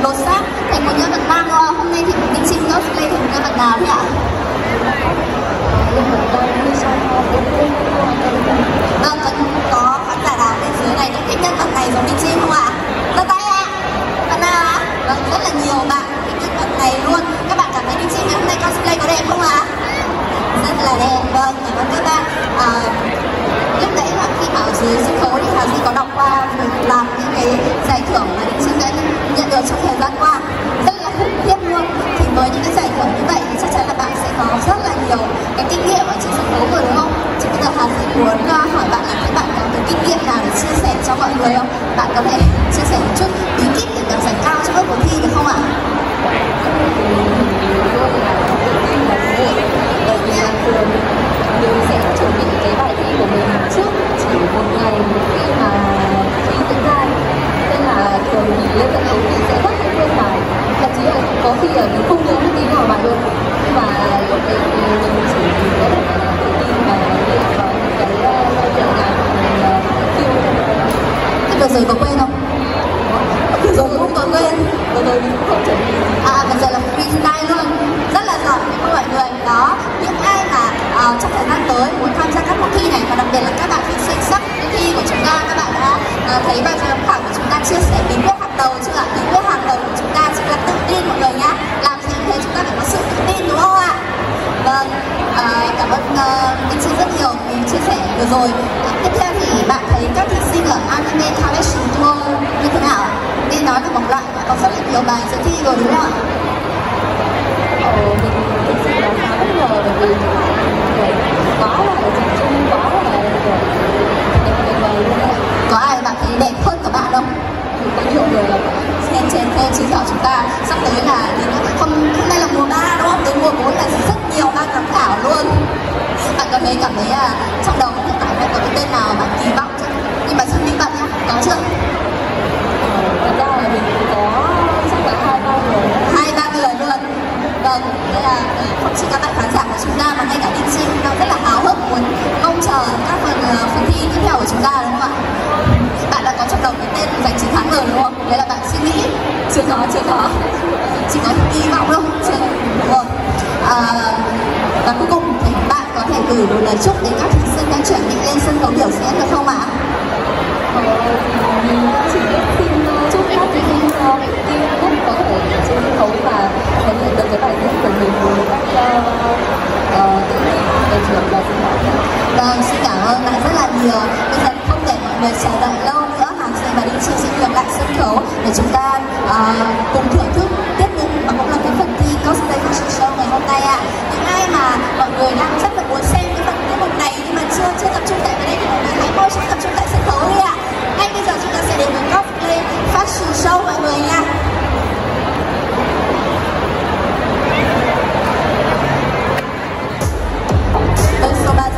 lột xác thành một nhân vật nam. Hôm nay thì Minh Trinh cosplay thành nhân vật nào thế ạ? Vâng, có khán giả nào bên dưới này thích nhân vật này giống Minh Trinh không ạ? Giơ tay ạ. Bạn nào ạ? Vâng, rất là nhiều bạn thích nhân vật này luôn. Các bạn cảm thấy Minh Trinh ngày hôm nay cosplay có đẹp không ạ? Rất là đẹp. Vâng, cảm ơn các bạn. Lúc nãy là khi mà ở dưới sân khấu thì Hà Duy có đọc qua một loạt những cái giải thưởng mà Minh Trinh đã nhận được trong thời gian qua, rất là khủng khiếp luôn. Thì với những cái giải thưởng như vậy thì chắc chắn là bạn sẽ có rất là nhiều cái kinh nghiệm ở trên sân khấu rồi đúng không? Chỉ bây giờ Hà Duy muốn hỏi bạn là các bạn có cái kinh nghiệm nào để chia sẻ cho mọi người không? Bạn có thể chia sẻ một chút bí kíp để đạt giải cao trong các cuộc thi được không ạ? Mình sẽ chuẩn bị cái bài thi của mình trước chỉ một ngày khi mà thi diễn ra, nên là thường thì lên sân khấu thì sẽ rất là quên bài, thậm chí là có khi là mình không nhớ một tí nào bài luôn, nhưng mà lúc đấy thì mình chỉ có thể là tự tin và luyện vào những cái nhẹ nhàng mình yêu. Thế vừa rồi có quên không? Vừa rồi cũng có quên, vừa rồi mình cũng không chuẩn bị. Vừa rồi là freestyle luôn, rất là giỏi với mọi người. Đó, những ai mà trong thời gian tới muốn tham gia các cuộc thi này và đặc biệt là các bạn thí sinh sắp đi thi của chúng ta, các bạn đã thấy ban giám khảo của chúng ta chia sẻ bí quyết hàng đầu chưa ạ? Bí quyết hàng đầu của chúng ta chính là tự tin mọi người nhá. Làm gì thế chúng ta phải có sự tự tin đúng không ạ? Vâng, cảm ơn Minh Trinh rất nhiều vì chia sẻ vừa rồi. Tiếp theo thì bạn thấy các thí sinh ở Anime Collection Tour như thế nào? Nghe nói là vòng loại có rất là nhiều bài dự thi rồi đúng không ạ? Mình thực sự là khá bất ngờ bởi vì quá là tập trung, quá là có ai bạn thấy đẹp hơn cả bạn không? Có nhiều người là trên chứng tỏ chúng ta sắp tới là hôm nay là mùa 3 đúng không? Tới mùa 4 là rất nhiều ban giám khảo luôn. Bạn có thấy cảm thấy là trong đầu hiện tại đang có cái tên nào bạn kỳ vọng chưa? Nhưng mà xin minh bạch nhá, có chưa? Thật ra là mình cũng có chắc là 2-3 người luôn. Vâng, đây là không chỉ các bạn khán giả của chúng ta mà ngay cả Minh Trinh đang rất là háo hức muốn mong chờ các phần thi tiếp theo của chúng ta đúng không ạ? Bạn đã có trong đầu cái tên giành chiến thắng rồi đúng không? Đấy là bạn suy nghĩ. Chưa có. Chỉ có hy vọng thôi. Đúng rồi. Và cuối cùng thì bạn có thể gửi một lời chúc đến các thí sinh đang chuẩn bị lên sân khấu biểu diễn được không ạ? Mình chỉ xin chúc các thí sinh thi nhất có thể trên sân khấu và thể hiện được cái bài diễn của mình một cách tự nhiên để trưởng và xứng đáng. Vâng, xin cảm ơn bạn rất là nhiều. Bây giờ không để mọi người chờ đợi lâu nữa, Hà Duy và Đinh Trinh sẽ ngược lại sân khấu để chúng ta cùng thưởng thức tiếp mục và cũng là cái phần thi cosplay fashion show ngày hôm nay ạ. Những ai mà mọi người đang rất là muốn xem cái phần tiết mục này nhưng mà chưa tập trung tại đây thì mọi người hãy mau chóng tập trung tại sân khấu đi ạ. Ngay bây giờ chúng ta sẽ đến với cosplay fashion show mọi người nha. Vâng, sau 3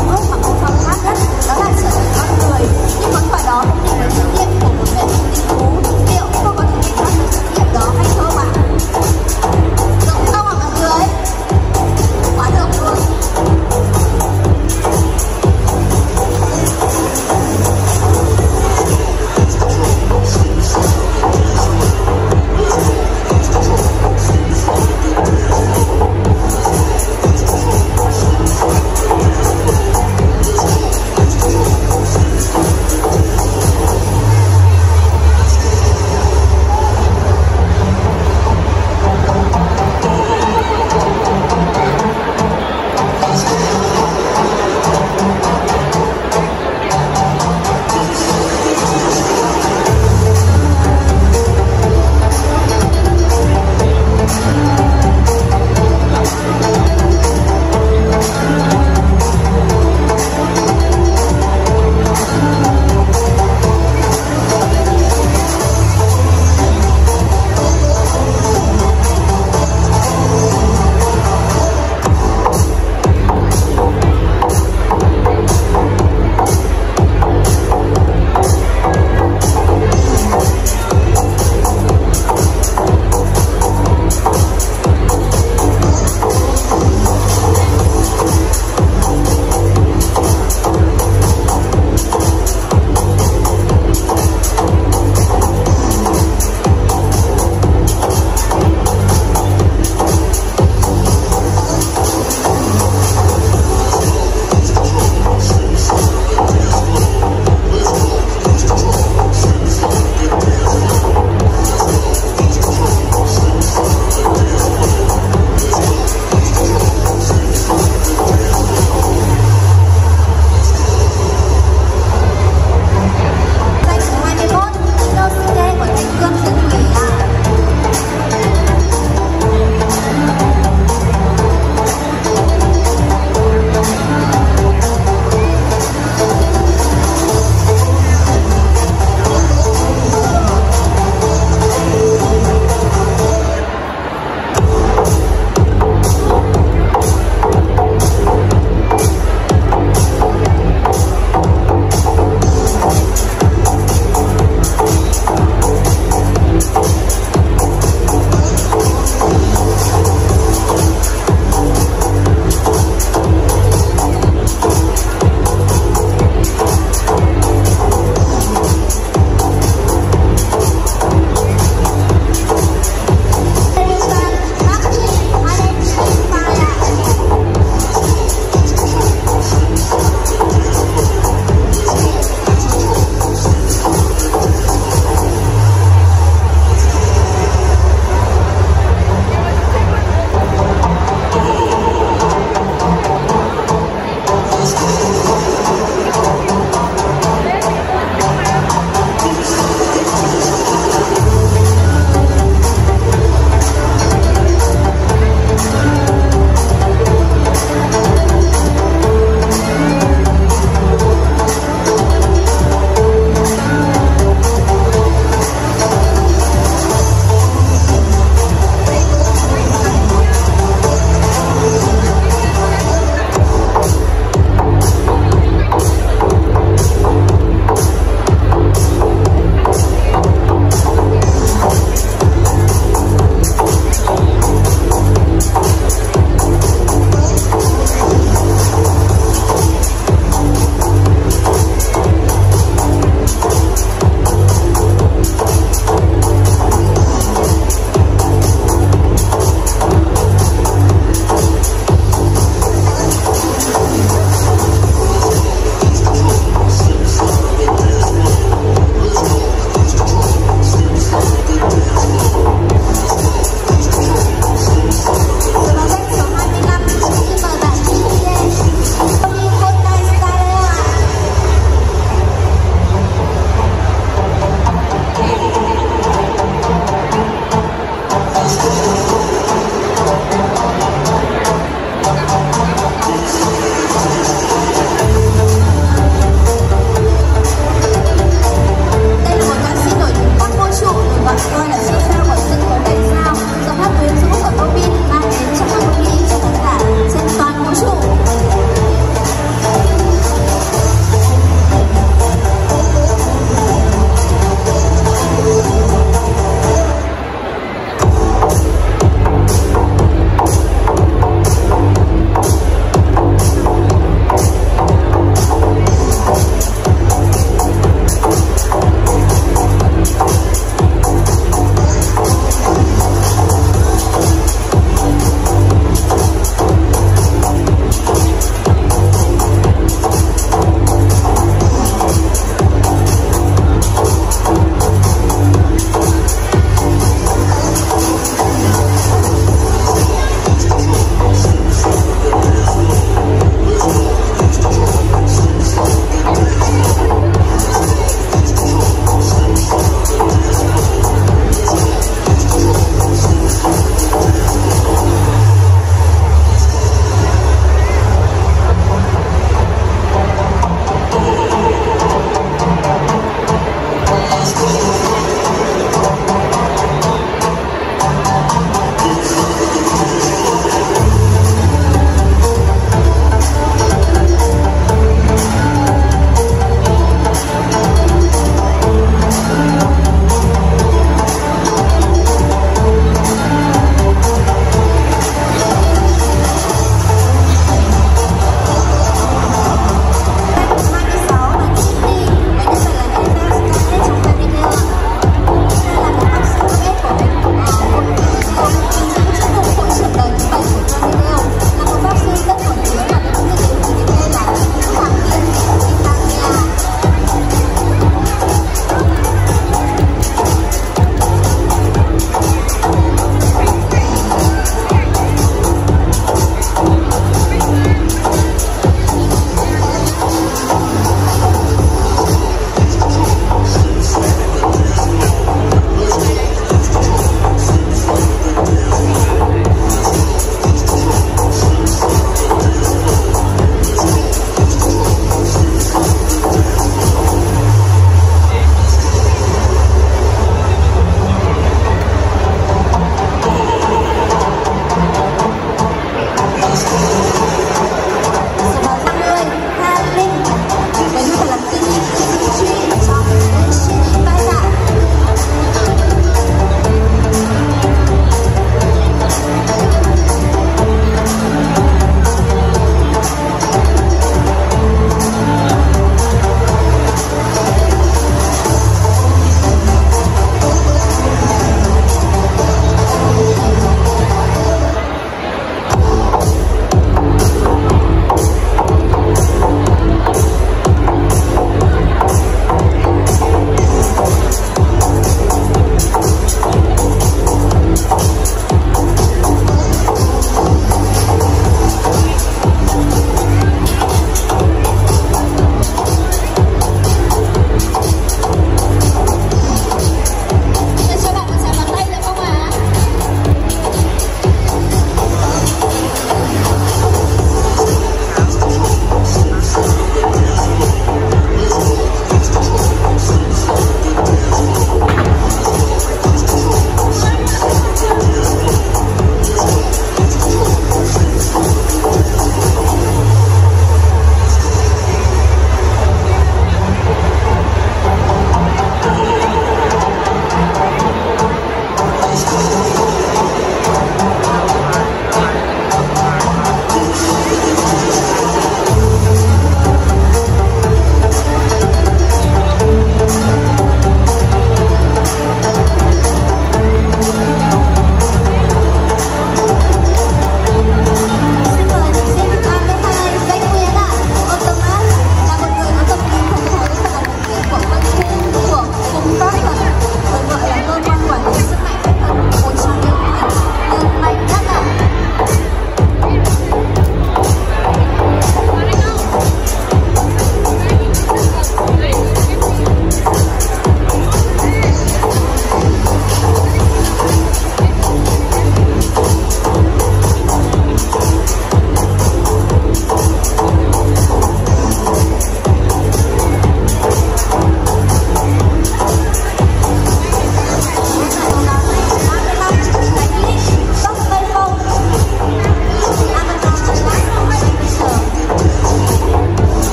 nhiều hơn bằng một phần khác nhất, đó là trở thành con người. Nhưng vẫn phải đó cũng là trách nhiệm của một nghệ sĩ ưu tú. Liệu cô có thể gánh vác được trách nhiệm đó hay không ạ? Được không ạ mọi người? Quá được luôn.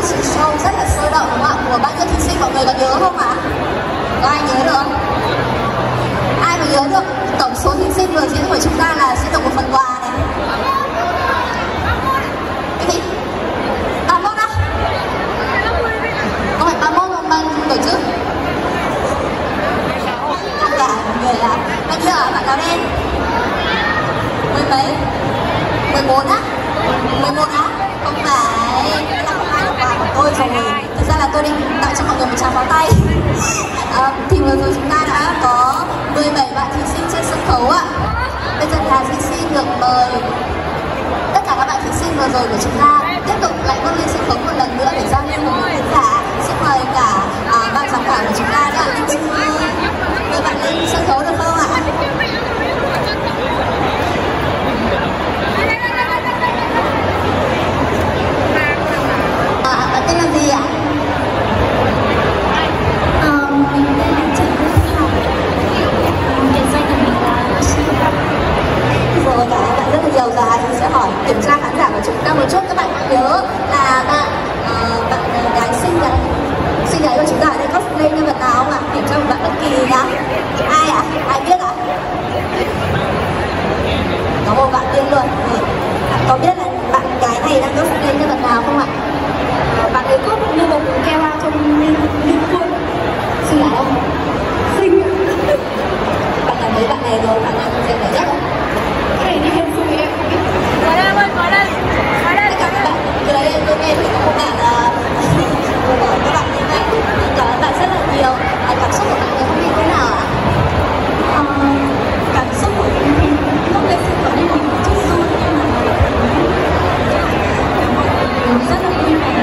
始show rất là sôi động đúng không ạ? Của bao nhiêu thí sinh mọi người có nhớ không ạ? Có ai nhớ được không? Ai mà nhớ được tổng số thí sinh vừa diễn của chúng ta là sẽ được một phần quà này. Cái gì? 31 á? Không phải 31 không, ban tổ chức. Tất cả mọi người là bao nhiêu ạ? Bạn nào đen? 10 mấy? 14 á? 11 á? Không phải, là không ai được quà của tôi rồi. Thực ra là tôi định tặng cho mọi người một tràng pháo tay. Thì vừa rồi chúng ta đã có 17 bạn thí sinh trên sân khấu ạ. Bây giờ là thí sinh được mời tất cả các bạn thí sinh vừa rồi của chúng ta tiếp tục lại bước lên sân khấu một lần nữa để giao lưu với quý khán giả. Xin mời cả ban giám khảo của chúng ta đã Linh Chi mời bạn lên sân khấu được không ạ? Bạn tên là gì ạ? Mình tên là Trần Quốc Thảo. Biệt danh của mình là Lucy. Rồi cả bạn rất là nhiều rồi, thì sẽ hỏi kiểm tra khán giả của chúng ta một chút. Các bạn nhớ là bạn gái xinh gái của chúng ta ở đây cosplay nhân vật nào không ạ? Kiểm tra một bạn bất kỳ nhá. Ai ạ? Ai biết ạ? Có một bạn biết luôn. Có biết là bạn gái này đang cosplay nhân vật nào không ạ? Bạn ấy có một nhân vật Kera trong Liên Quân. Xinh gái không? Xinh. Bạn cảm thấy bạn này rồi, bạn nào xinh gái nhất không? Cái này đi em không biết. Ngồi đây, ngồi đây. Ngồi đây. Các bạn, từ đây tôi nghe thì có một bạn các bạn như vậy. Cảm ơn bạn rất là nhiều. Cảm xúc của bạn ngày hôm nay thế nào ạ? Cảm xúc của mình không gây sự có nên mình một chút run nhưng mà mình rất là vui vẻ.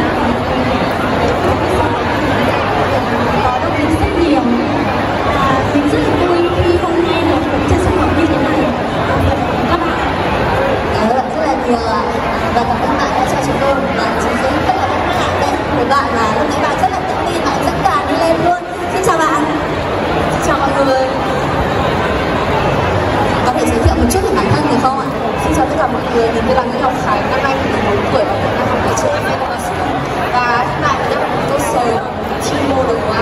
Có động lực rất nhiều. Mình rất là vui khi hôm nay được trên sân khấu như thế này. Các bạn. Cảm ơn bạn rất là nhiều ạ. Và cảm ơn bạn đã cho chúng tôi một lần trình diễn rất là bất ngờ đây. Một bạn là lúc nãy bạn rất là tự tin, bạn dẫn đoàn đi lên luôn. Xin chào bạn. Xin chào mọi người. Có thể giới thiệu một chút về bản thân được không ạ? Xin chào tất cả mọi người, mình tên là Nguyễn Ngọc Khánh, năm nay mình 14 tuổi và cũng đang học tại trường University. Và hiện tại mình đang học cơ sở chuyên môn đồ họa.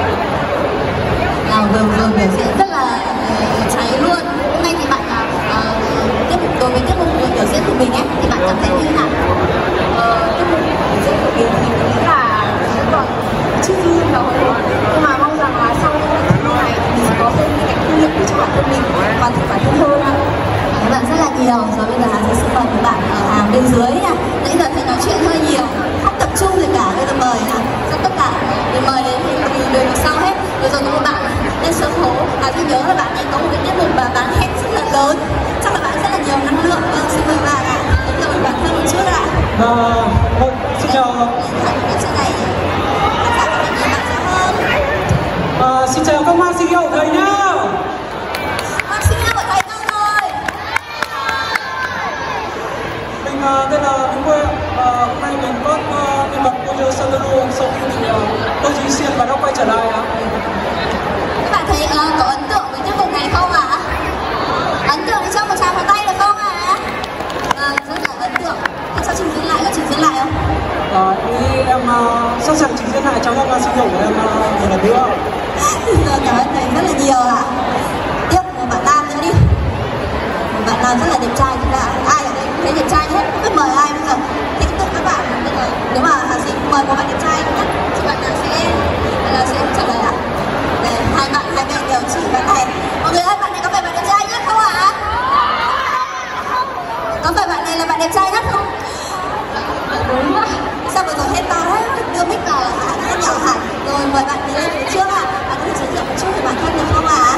Vừa biểu diễn rất là cháy luôn. Hôm nay thì bạn đối với tiết mục biểu diễn của mình ấy, thì bạn cảm thấy như thế nào? Tiết mục biểu diễn của mình thì mình nghĩ là vẫn còn chưa vui đâu. Nhưng mà mong rằng là sau những này thì mình sẽ có thêm những cái kinh nghiệm để cho bản thân mình hoàn thiện bản thân hơn. Các bạn rất là nhiều. Rồi bây giờ sẽ xin mời các bạn ở hàng bên dưới nha. Nãy giờ thầy nói chuyện hơi nhiều, không tập trung gì cả. Bây giờ mời nào. Cho tất cả mình mời đến thì đều được sau hết. Bây giờ có một bạn lên sân khấu. Tôi nhớ là bạn ấy có một cái tiết mục mà bán hết rất là lớn. Chắc là bạn rất là nhiều năng lượng. Vâng, xin mời bạn ạ. Giới thiệu về bản thân một chút ạ. Xin chào. Xin chào các hoa sinh hiệu thầy nhá. Hoa sinh hiệu của thầy đâu rồi? Mình tên là Minh Quê. Hôm nay mình có nhân vật Koyo Sandaru sau khi mình Koji Sien và đã quay trở lại. Các bạn thấy có ấn tượng với tiết mục này không ạ? Ấn tượng thì cho một tràng pháo tay được không ạ? Rất là ấn tượng. Thật sao trình diễn lại, có trình diễn lại không? Em sẵn sàng trình diễn lại cho các hoa sinh hiệu của em một lần nữa. Cảm ơn thầy rất là nhiều ạ. Tiếp một bạn nam nữa đi. Một bạn nam rất là đẹp trai. Chúng ta ai ở đây cũng thấy đẹp trai hết. Biết mời ai bây giờ? Thích tự các bạn. Nếu mà Hà Sĩ mời một bạn đẹp trai nhé, thì bạn nào sẽ trả lời ạ? Đây, hai bạn đều chỉ bạn này. Mọi người ơi, bạn này có phải bạn đẹp trai nhất không ạ? Có phải bạn này là bạn đẹp trai nhất không? Đúng quá. Sao vừa rồi hết to hết, đưa mic vào rất nhỏ hẳn. Rồi mời bạn đi lên phía trước ạ. Bạn có thể giới thiệu một chút về bản thân được không ạ?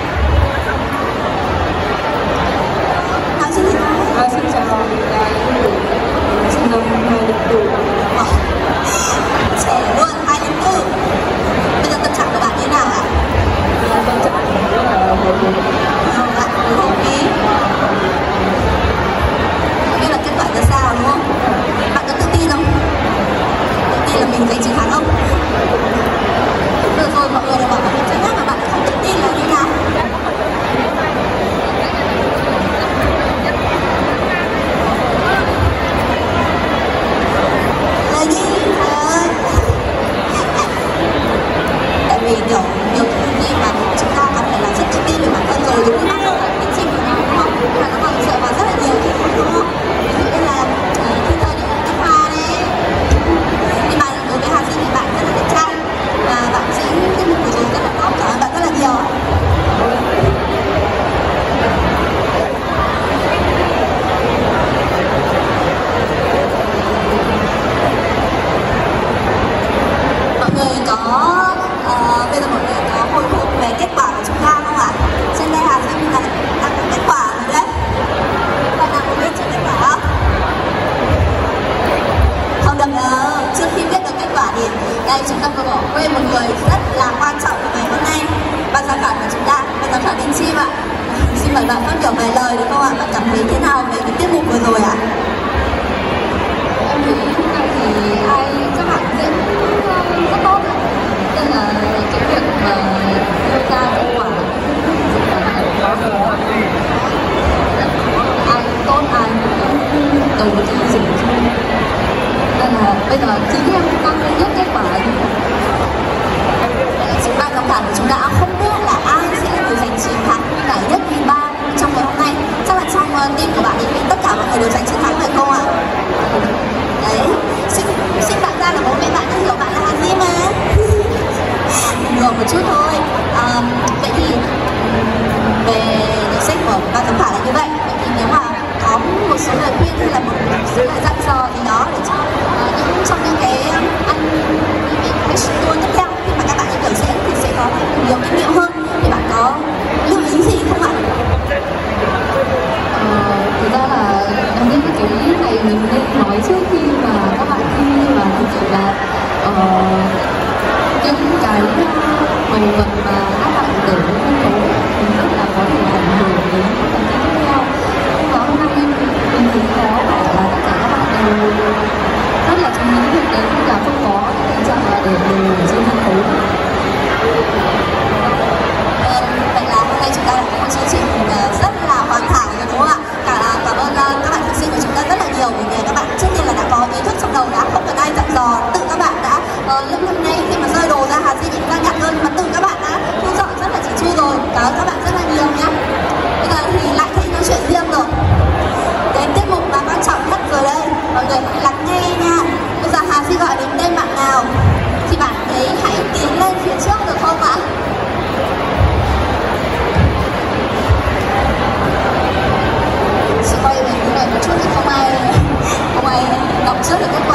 Xin chào, mình là người rất là quan trọng của ngày hôm nay. Ban giám khảo của chúng ta, ban giám khảo Đinh Chim ạ. Xin mời bạn phát biểu vài lời được không ạ? Bạn cảm thấy thế nào về cái tiết mục vừa rồi ạ? Em thấy hôm nay thì các bạn diễn rất tốt, nên là cái việc mà đưa ra kết quả rất là khó. Ai tốt ai cũng đầu tư dùng chung, nên là bây giờ chính em đang nhất kết quả là chính ban giám khảo của chúng ta không biết là ai sẽ là người giành chiến thắng giải nhất nhì ba trong ngày hôm nay. Chắc là trong team của bạn ấy tất cả mọi người đều giành chiến thắng phải không ạ? Đấy, xin bạn ra là bố mẹ bạn đã hiểu bạn là Hà Di mà. Đùa một chút thôi. Vậy thì về nhận xét của ban giám khảo là như vậy. Vậy thì nếu mà có một số lời khuyên hay là một số lời dặn dò gì đó để cho trong những cái ăn tour tiếp theo khi mà các bạn đi biểu diễn thì sẽ có nhiều kinh nghiệm hơn, thì bạn có lưu ý gì không ạ? Thực ra là em nghĩ cái này mình nên nói trước khi mà các bạn thi, và thực sự là những cái đồ vật mà các bạn để lên sân khấu mình rất là có thể ảnh hưởng đến những phần thi tiếp theo. Không có hôm nay mình cũng có phải là tất cả các bạn đều rất là chú ý việc đấy, là không có tình trạng là để đều ở trên sân khấu. Vậy là hôm nay chúng ta có một chương trình rất là hoàn hảo rồi đúng không ạ? Cảm ơn các bạn thí sinh của chúng ta rất là nhiều, vì các bạn trước tiên là đã có ý thức trong đầu, đã không cần ai dặn dò, tự các bạn đã lúc này khi mà rơi đồ ra Hà Di nhìn ra nhặt hơn, mà tự các bạn đã thu dọn rất là chỉn chu rồi. Cảm ơn các bạn rất là nhiều nhé. Bây giờ thì lại thấy nói chuyện riêng rồi. Đến tiết mục mà quan trọng nhất rồi đây, mọi người hãy lắng nghe nha. Bây giờ Hà Di gọi đến tên bạn nào thì bạn ấy hãy tiến lên phía trước được không ạ? Chị quay về cái này một chút thì không ai đọc trước được.